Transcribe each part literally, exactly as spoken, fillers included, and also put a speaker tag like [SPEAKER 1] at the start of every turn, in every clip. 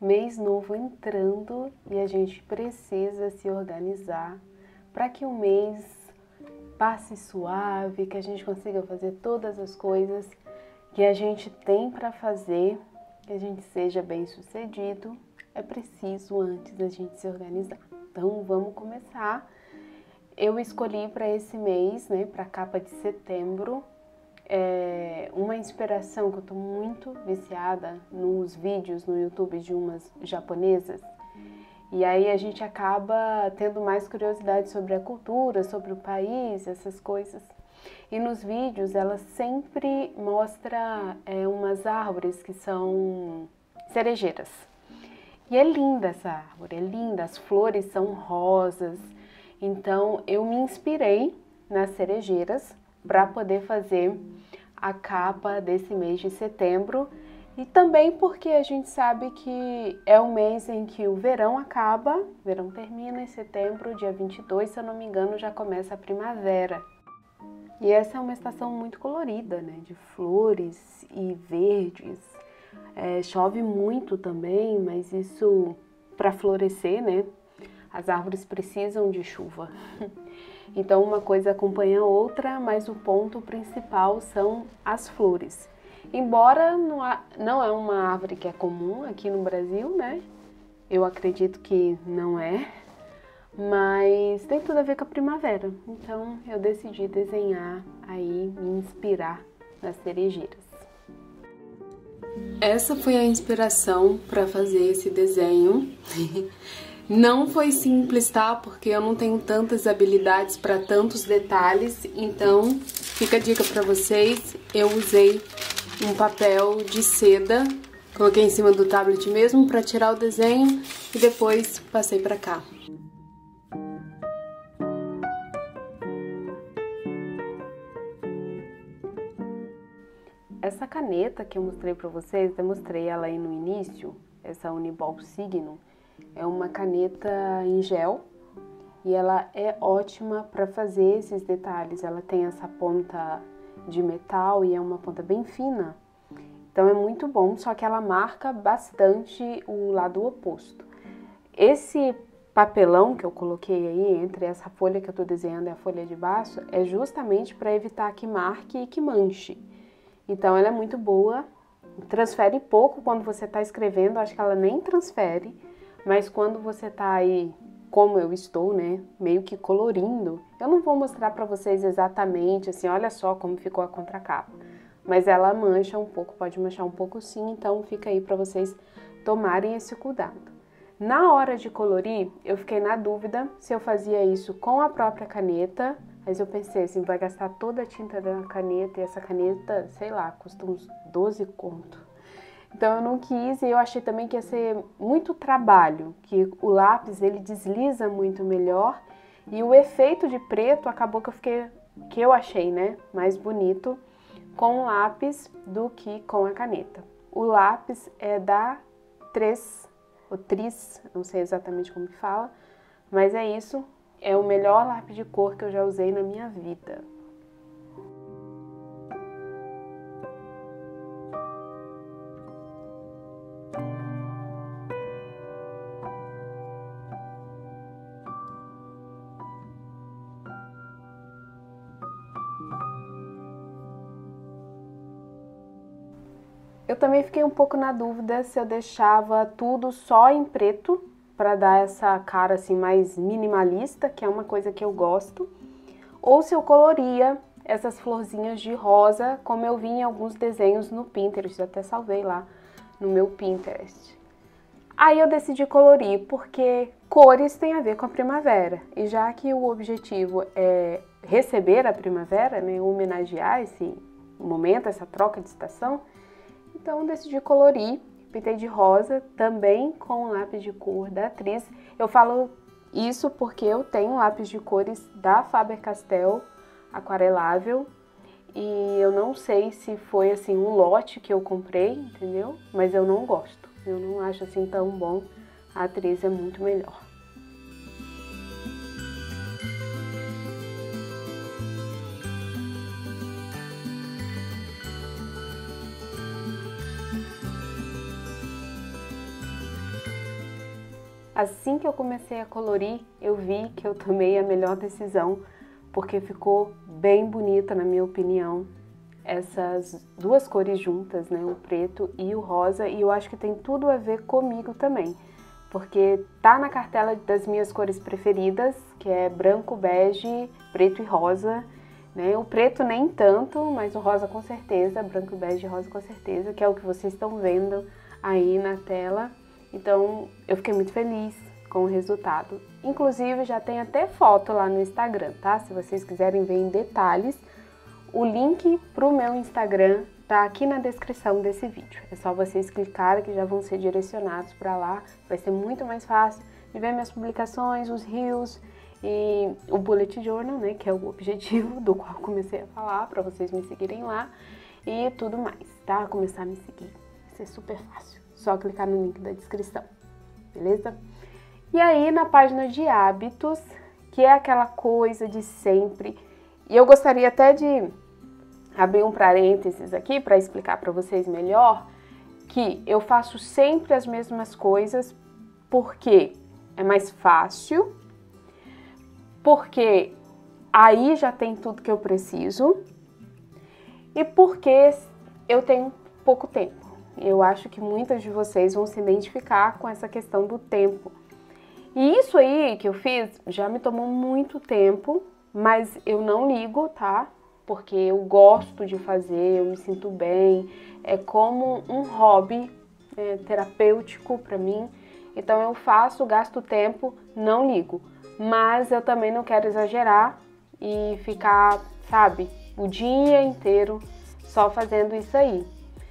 [SPEAKER 1] Mês novo entrando e a gente precisa se organizar para que o mês passe suave, que a gente consiga fazer todas as coisas que a gente tem para fazer, que a gente seja bem sucedido. É preciso antes da gente se organizar. Então vamos começar. Eu escolhi para esse mês, né, para a capa de setembro, é uma inspiração que eu tô muito viciada nos vídeos no YouTube de umas japonesas. E aí a gente acaba tendo mais curiosidade sobre a cultura, sobre o país, essas coisas. E nos vídeos ela sempre mostra é, umas árvores que são cerejeiras. E é linda essa árvore, é linda, as flores são rosas. Então eu me inspirei nas cerejeiras para poder fazer a capa desse mês de setembro. E também porque a gente sabe que é o mês em que o verão acaba, o verão termina em setembro, dia vinte e dois, se eu não me engano, já começa a primavera. E essa é uma estação muito colorida, né, de flores e verdes. É, chove muito também, mas isso para florescer, né, as árvores precisam de chuva. Então uma coisa acompanha a outra, mas o ponto principal são as flores. Embora não é uma árvore que é comum aqui no Brasil, né? Eu acredito que não é, mas tem tudo a ver com a primavera. Então eu decidi desenhar aí, me inspirar nas cerejeiras. Essa foi a inspiração para fazer esse desenho. Não foi simples, tá? Porque eu não tenho tantas habilidades para tantos detalhes, então fica a dica para vocês. Eu usei um papel de seda, coloquei em cima do tablet mesmo para tirar o desenho e depois passei para cá. Essa caneta que eu mostrei para vocês, eu mostrei ela aí no início, essa Uniball Signo, é uma caneta em gel e ela é ótima para fazer esses detalhes. Ela tem essa ponta de metal e é uma ponta bem fina, então é muito bom, só que ela marca bastante o lado oposto. Esse papelão que eu coloquei aí, entre essa folha que eu tô desenhando e a folha de baixo, é justamente para evitar que marque e que manche. Então ela é muito boa, transfere pouco quando você tá escrevendo, acho que ela nem transfere, mas quando você tá aí, como eu estou, né, meio que colorindo, eu não vou mostrar para vocês exatamente assim, olha só como ficou a contracapa, mas ela mancha um pouco, pode manchar um pouco sim, então fica aí para vocês tomarem esse cuidado. Na hora de colorir, eu fiquei na dúvida se eu fazia isso com a própria caneta, mas eu pensei assim, vai gastar toda a tinta da caneta e essa caneta, sei lá, custa uns doze conto. Então eu não quis e eu achei também que ia ser muito trabalho, que o lápis ele desliza muito melhor e o efeito de preto acabou que eu fiquei, que eu achei, né, mais bonito com o lápis do que com a caneta. O lápis é da Tres, ou Tris, não sei exatamente como que fala, mas é isso, é o melhor lápis de cor que eu já usei na minha vida. Eu também fiquei um pouco na dúvida se eu deixava tudo só em preto, para dar essa cara assim mais minimalista, que é uma coisa que eu gosto, ou se eu coloria essas florzinhas de rosa, como eu vi em alguns desenhos no Pinterest, eu até salvei lá no meu Pinterest. Aí eu decidi colorir, porque cores tem a ver com a primavera, e já que o objetivo é receber a primavera, né, homenagear esse momento, essa troca de estação, então decidi colorir, pintei de rosa, também com lápis de cor da Tris. Eu falo isso porque eu tenho lápis de cores da Faber-Castell aquarelável e eu não sei se foi assim um lote que eu comprei, entendeu? Mas eu não gosto, eu não acho assim tão bom, a Tris é muito melhor. assim que eu comecei a colorir, eu vi que eu tomei a melhor decisão, porque ficou bem bonita, na minha opinião, essas duas cores juntas, né? O preto e o rosa, e eu acho que tem tudo a ver comigo também, porque tá na cartela das minhas cores preferidas, que é branco, bege, preto e rosa, né? O preto nem tanto, mas o rosa com certeza, branco, bege e rosa com certeza, que é o que vocês estão vendo aí na tela. Então eu fiquei muito feliz com o resultado. Inclusive já tem até foto lá no Instagram, tá? Se vocês quiserem ver em detalhes, o link para o meu Instagram tá aqui na descrição desse vídeo. É só vocês clicarem que já vão ser direcionados para lá. Vai ser muito mais fácil de ver minhas publicações, os reels e o bullet journal, né? Que é o objetivo do qual comecei a falar, para vocês me seguirem lá e tudo mais, tá? Começar a me seguir. Vai ser super fácil. Só clicar no link da descrição, beleza? E aí na página de hábitos, que é aquela coisa de sempre, e eu gostaria até de abrir um parênteses aqui para explicar para vocês melhor, que eu faço sempre as mesmas coisas porque é mais fácil, porque aí já tem tudo que eu preciso e porque eu tenho pouco tempo. Eu acho que muitas de vocês vão se identificar com essa questão do tempo. E isso aí que eu fiz já me tomou muito tempo, mas eu não ligo, tá? Porque eu gosto de fazer, eu me sinto bem, é como um hobby é, terapêutico para mim. Então eu faço, gasto tempo, não ligo. Mas eu também não quero exagerar e ficar, sabe, o dia inteiro só fazendo isso aí.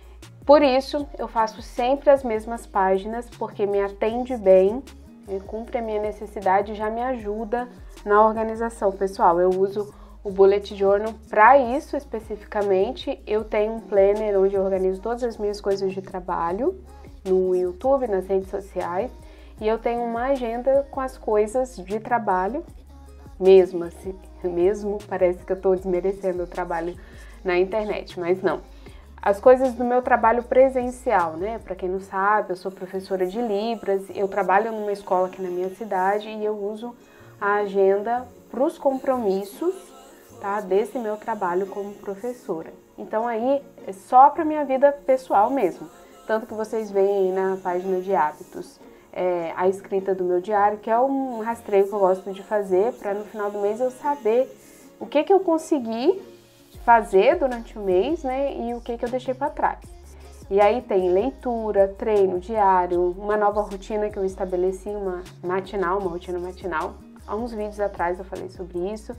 [SPEAKER 1] Por isso, eu faço sempre as mesmas páginas, porque me atende bem, cumpre a minha necessidade e já me ajuda na organização pessoal. Eu uso o Bullet Journal para isso especificamente. Eu tenho um planner onde eu organizo todas as minhas coisas de trabalho, no YouTube, nas redes sociais, e eu tenho uma agenda com as coisas de trabalho, mesmo assim, mesmo parece que eu estou desmerecendo o trabalho na internet, mas não. As coisas do meu trabalho presencial, né? Para quem não sabe, eu sou professora de Libras, eu trabalho numa escola aqui na minha cidade e eu uso a agenda para os compromissos, tá? Desse meu trabalho como professora. Então aí é só para minha vida pessoal mesmo. Tanto que vocês veem aí na página de hábitos é, a escrita do meu diário, que é um rastreio que eu gosto de fazer para no final do mês eu saber o que que eu consegui fazer durante o mês, né, e o que que eu deixei para trás. E aí tem leitura, treino diário, uma nova rotina que eu estabeleci, uma matinal, uma rotina matinal. Há uns vídeos atrás eu falei sobre isso.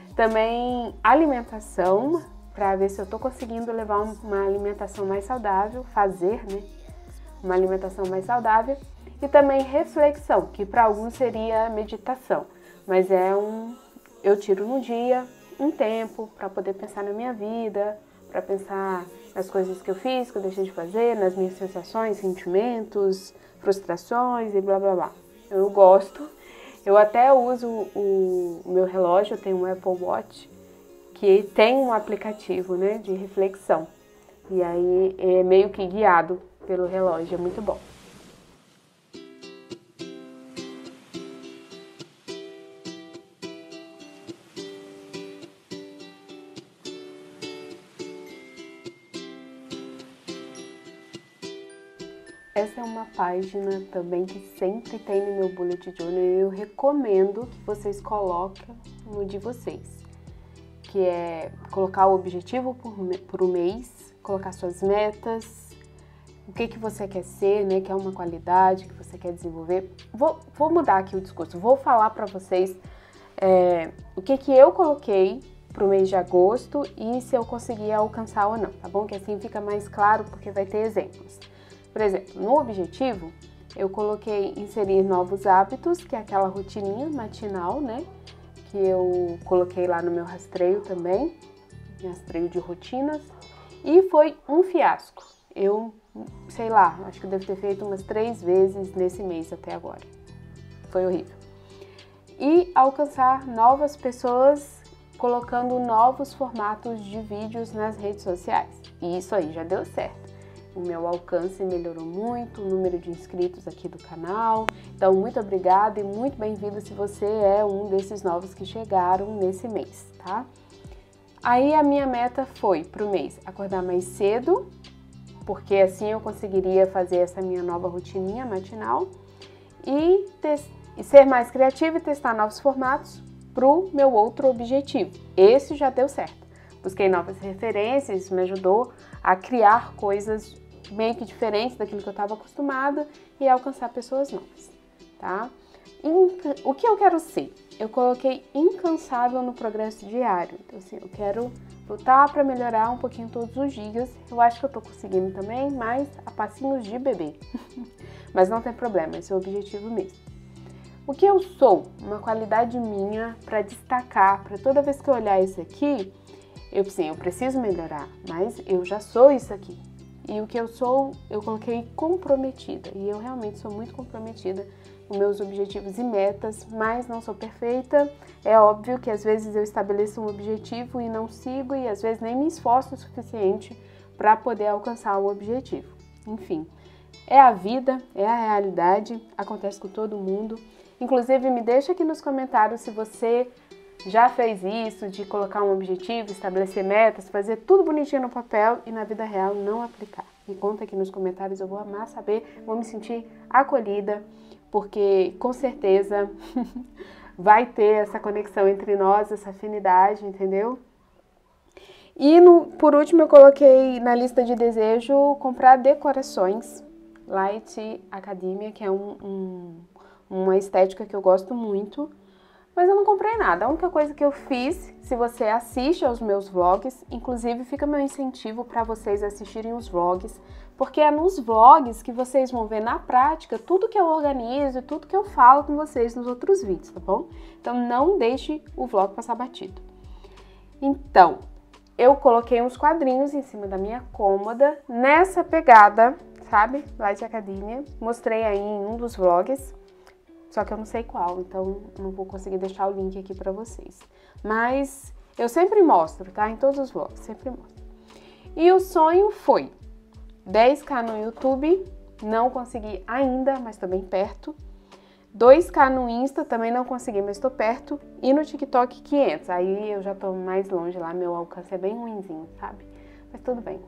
[SPEAKER 1] Também alimentação, para ver se eu tô conseguindo levar uma alimentação mais saudável, fazer, né, uma alimentação mais saudável. E também reflexão, que para alguns seria meditação, mas é um, eu tiro no dia um tempo para poder pensar na minha vida, para pensar nas coisas que eu fiz, que eu deixei de fazer, nas minhas sensações, sentimentos, frustrações e blá blá blá. Eu gosto, eu até uso o, o meu relógio, eu tenho um Apple Watch, que tem um aplicativo, né, de reflexão, e aí é meio que guiado pelo relógio, é muito bom. Essa é uma página também que sempre tem no meu Bullet Journal e eu recomendo que vocês coloquem no de vocês, que é colocar o objetivo por um mês, colocar suas metas, o que que você quer ser, né, que é uma qualidade que você quer desenvolver. Vou, vou mudar aqui o discurso, vou falar para vocês é, o que que eu coloquei para o mês de agosto e se eu conseguir alcançar ou não, tá bom? Que assim fica mais claro porque vai ter exemplos. Por exemplo, no objetivo, eu coloquei inserir novos hábitos, que é aquela rotininha matinal, né? Que eu coloquei lá no meu rastreio também, rastreio de rotinas, e foi um fiasco. Eu, sei lá, acho que eu devo ter feito umas três vezes nesse mês até agora. Foi horrível. E alcançar novas pessoas colocando novos formatos de vídeos nas redes sociais. E isso aí já deu certo. o meu alcance melhorou muito, o número de inscritos aqui do canal. Então, muito obrigada e muito bem-vindo se você é um desses novos que chegaram nesse mês, tá? Aí a minha meta foi pro mês acordar mais cedo, porque assim eu conseguiria fazer essa minha nova rotininha matinal e, e ser mais criativa e testar novos formatos pro meu outro objetivo. Esse já deu certo. Busquei novas referências, isso me ajudou a criar coisas meio que diferentes daquilo que eu estava acostumada e alcançar pessoas novas, tá? O que eu quero ser? Eu coloquei incansável no progresso diário. Então, assim, eu quero lutar para melhorar um pouquinho todos os dias. Eu acho que eu tô conseguindo também, mas a passinhos de bebê. Mas não tem problema, esse é o objetivo mesmo. O que eu sou? Uma qualidade minha para destacar, para toda vez que eu olhar isso aqui, eu, sim, eu preciso melhorar, mas eu já sou isso aqui. E o que eu sou, eu coloquei comprometida. E eu realmente sou muito comprometida com meus objetivos e metas, mas não sou perfeita. É óbvio que às vezes eu estabeleço um objetivo e não sigo, e às vezes nem me esforço o suficiente para poder alcançar o objetivo. Enfim, é a vida, é a realidade, acontece com todo mundo. Inclusive, me deixa aqui nos comentários se você já fez isso, de colocar um objetivo, estabelecer metas, fazer tudo bonitinho no papel e na vida real não aplicar. Me conta aqui nos comentários, eu vou amar saber, vou me sentir acolhida, porque com certeza vai ter essa conexão entre nós, essa afinidade, entendeu? E no, por último eu coloquei na lista de desejo comprar decorações Light Academia, que é um, um, uma estética que eu gosto muito. Mas eu não comprei nada. A única coisa que eu fiz, se você assiste aos meus vlogs, inclusive fica meu incentivo para vocês assistirem os vlogs, porque é nos vlogs que vocês vão ver na prática tudo que eu organizo e tudo que eu falo com vocês nos outros vídeos, tá bom? Então não deixe o vlog passar batido. Então, eu coloquei uns quadrinhos em cima da minha cômoda, nessa pegada, sabe? Light Academia. Mostrei aí em um dos vlogs. Só que eu não sei qual, então não vou conseguir deixar o link aqui pra vocês. Mas eu sempre mostro, tá? Em todos os vlogs, sempre mostro. E o sonho foi dez K no YouTube, não consegui ainda, mas tô bem perto. dois K no Insta, também não consegui, mas tô perto. E no TikTok, quinhentos. Aí eu já tô mais longe lá, meu alcance é bem ruinzinho, sabe? Mas tudo bem.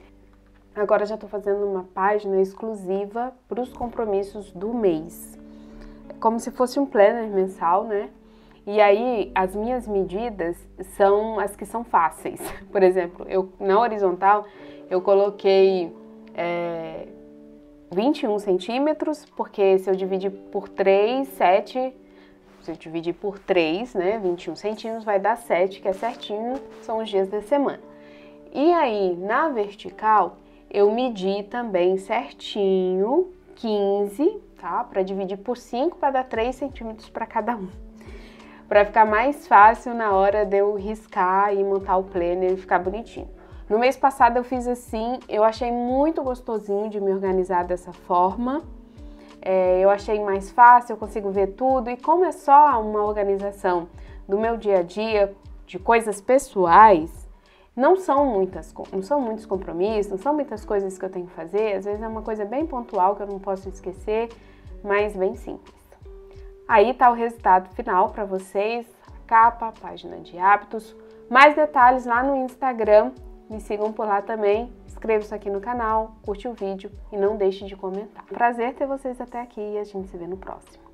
[SPEAKER 1] Agora já tô fazendo uma página exclusiva pros compromissos do mês. Como se fosse um planner mensal, né? E aí, as minhas medidas são as que são fáceis. Por exemplo, eu, na horizontal, eu coloquei é, vinte e um centímetros, porque se eu dividir por três, sete, se eu dividir por três, né, vinte e um centímetros, vai dar sete, que é certinho, são os dias da semana. E aí, na vertical, eu medi também certinho, quinze, tá? Para dividir por cinco, para dar três centímetros para cada um. Para ficar mais fácil na hora de eu riscar e montar o planner e ficar bonitinho. No mês passado eu fiz assim, eu achei muito gostosinho de me organizar dessa forma. É, eu achei mais fácil, eu consigo ver tudo. E como é só uma organização do meu dia a dia, de coisas pessoais, não são, muitas, não são muitos compromissos, não são muitas coisas que eu tenho que fazer. Às vezes é uma coisa bem pontual que eu não posso esquecer, mas bem simples. Aí tá o resultado final para vocês, a capa, a página de hábitos. Mais detalhes lá no Instagram, me sigam por lá também. Inscreva-se aqui no canal, curte o vídeo e não deixe de comentar. Prazer ter vocês até aqui e a gente se vê no próximo.